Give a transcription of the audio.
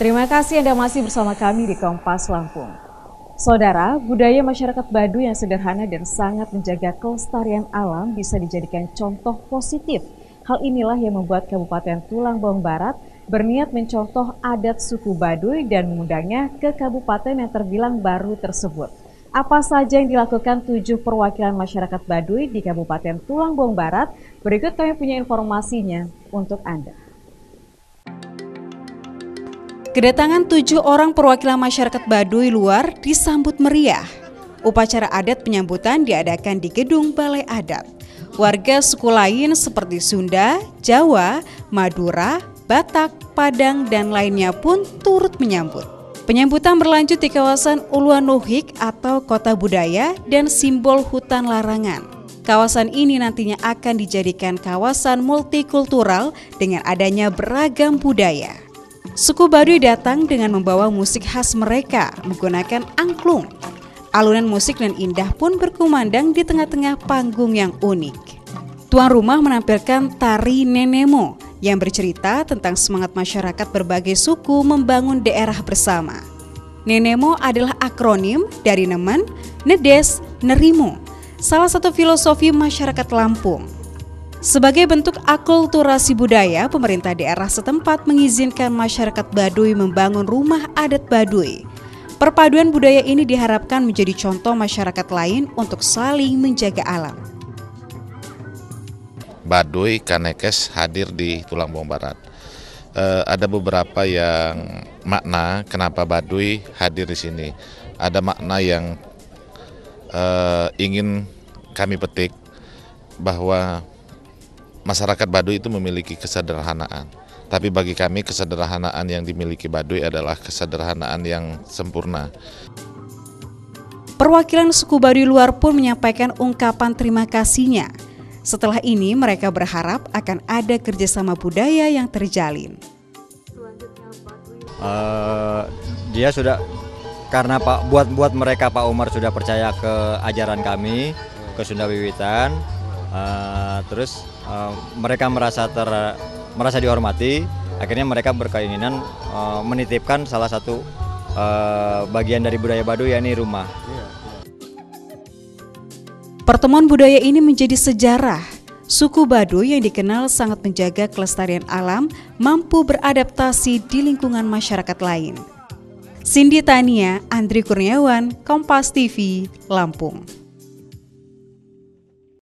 Terima kasih Anda masih bersama kami di Kompas Lampung. Saudara, budaya masyarakat Baduy yang sederhana dan sangat menjaga kelestarian alam bisa dijadikan contoh positif. Hal inilah yang membuat Kabupaten Tulang Bawang Barat berniat mencontoh adat suku Baduy dan mengundangnya ke kabupaten yang terbilang baru tersebut. Apa saja yang dilakukan 7 perwakilan masyarakat Baduy di Kabupaten Tulang Bawang Barat? Berikut kami punya informasinya untuk Anda. Kedatangan 7 orang perwakilan masyarakat Baduy luar disambut meriah. Upacara adat penyambutan diadakan di gedung Balai Adat. Warga suku lain seperti Sunda, Jawa, Madura, Batak, Padang, dan lainnya pun turut menyambut. Penyambutan berlanjut di kawasan Uluwanohik atau Kota Budaya dan simbol hutan larangan. Kawasan ini nantinya akan dijadikan kawasan multikultural dengan adanya beragam budaya. Suku Baduy datang dengan membawa musik khas mereka menggunakan angklung. Alunan musik dan indah pun berkumandang di tengah-tengah panggung yang unik. Tuan rumah menampilkan tari Nenemo yang bercerita tentang semangat masyarakat berbagai suku membangun daerah bersama. Nenemo adalah akronim dari Nemen, Nedes, Nerimo, salah satu filosofi masyarakat Lampung. Sebagai bentuk akulturasi budaya, pemerintah daerah setempat mengizinkan masyarakat Baduy membangun rumah adat Baduy. Perpaduan budaya ini diharapkan menjadi contoh masyarakat lain untuk saling menjaga alam. Baduy Kanekes hadir di Tulang Bawang Barat. Ada beberapa yang makna kenapa Baduy hadir di sini. Ada makna yang ingin kami petik bahwa masyarakat Baduy itu memiliki kesederhanaan. Tapi bagi kami kesederhanaan yang dimiliki Baduy adalah kesederhanaan yang sempurna. Perwakilan suku Baduy luar pun menyampaikan ungkapan terima kasihnya. Setelah ini mereka berharap akan ada kerjasama budaya yang terjalin. Dia sudah karena buat mereka Pak Umar sudah percaya ke ajaran kami, ke Sunda Wiwitan. Terus mereka merasa dihormati, akhirnya mereka berkeinginan menitipkan salah satu bagian dari budaya Baduy, yakni rumah. Pertemuan budaya ini menjadi sejarah. Suku Baduy yang dikenal sangat menjaga kelestarian alam mampu beradaptasi di lingkungan masyarakat lain. Cindy Tania, Andri Kurniawan, Kompas TV, Lampung.